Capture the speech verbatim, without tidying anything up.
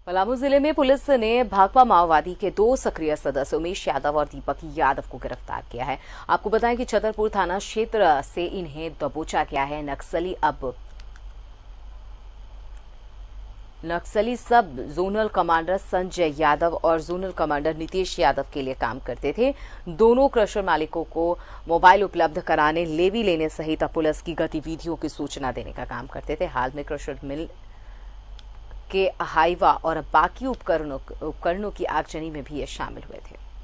पलामू जिले में पुलिस ने भाकपा माओवादी के दो सक्रिय सदस्य उमेश यादव और दीपक यादव को गिरफ्तार किया है। आपको बताएं कि छतरपुर थाना क्षेत्र से इन्हें दबोचा गया है। नक्सली अब नक्सली सब जोनल कमांडर संजय यादव और जोनल कमांडर नीतीश यादव के लिए काम करते थे। दोनों क्रशर मालिकों को मोबाइल उपलब्ध कराने, लेवी लेने सहित पुलिस की गतिविधियों की सूचना देने का काम करते थे। हाल में क्रशर मिल के हाइवा और बाकी उपकरणों उपकरणों की आगजनी में भी ये शामिल हुए थे।